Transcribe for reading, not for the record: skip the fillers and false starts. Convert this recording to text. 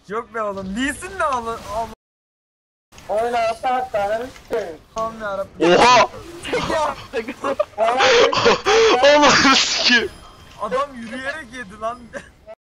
Yok be oğlum. Lee'sin ne oğlum? Oyna hatta Allah'ım yarabbim. Oha! Allah Oğlum sikeyim. Adam yürüyerek yedi lan.